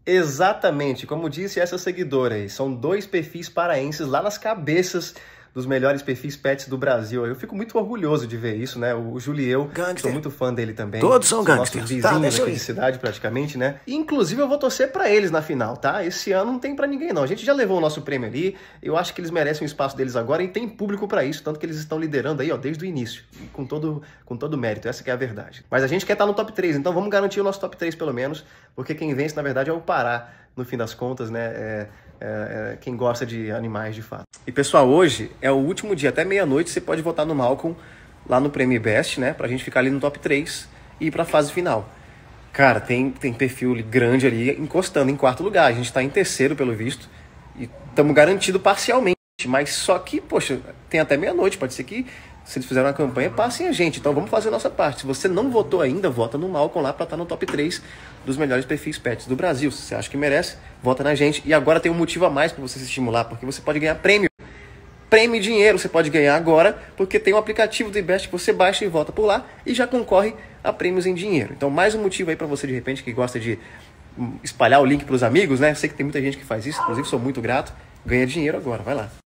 Exatamente, como disse essa seguidora aí, são 2 perfis paraenses lá nas cabeças dos melhores perfis pets do Brasil. Eu fico muito orgulhoso de ver isso, né? O Júlio e eu, sou muito fã dele também. Todos são nossos gangsters. vizinhos aqui de cidade, praticamente, né? E, inclusive, eu vou torcer pra eles na final, tá? Esse ano não tem pra ninguém, não. A gente já levou o nosso prêmio ali, eu acho que eles merecem o espaço deles agora e tem público pra isso, tanto que eles estão liderando aí, ó, desde o início, com todo mérito, essa que é a verdade. Mas a gente quer estar no top 3, então vamos garantir o nosso top 3 pelo menos, porque quem vence, na verdade, é o Pará, no fim das contas, né? Quem gosta de animais de fato. E pessoal, hoje é o último dia, até meia-noite você pode votar no Malcolm lá no Prêmio Best, né? Pra gente ficar ali no top 3 e ir pra fase final. Cara, tem perfil grande ali encostando em 4º lugar. A gente tá em 3º pelo visto e estamos garantido parcialmente. Mas só que, poxa, tem até meia-noite. Pode ser que, se eles fizerem uma campanha, passem a gente. Então vamos fazer a nossa parte. Se você não votou ainda, vota no Malcolm lá pra estar no top 3 dos melhores perfis pets do Brasil. Se você acha que merece, vota na gente. E agora tem um motivo a mais pra você se estimular, porque você pode ganhar prêmio. Prêmio e dinheiro você pode ganhar agora, porque tem um aplicativo do Ibest que você baixa e vota por lá e já concorre a prêmios em dinheiro. Então mais um motivo aí pra você, de repente, que gosta de espalhar o link pros amigos, né? Eu sei que tem muita gente que faz isso, inclusive sou muito grato. Ganha dinheiro agora, vai lá.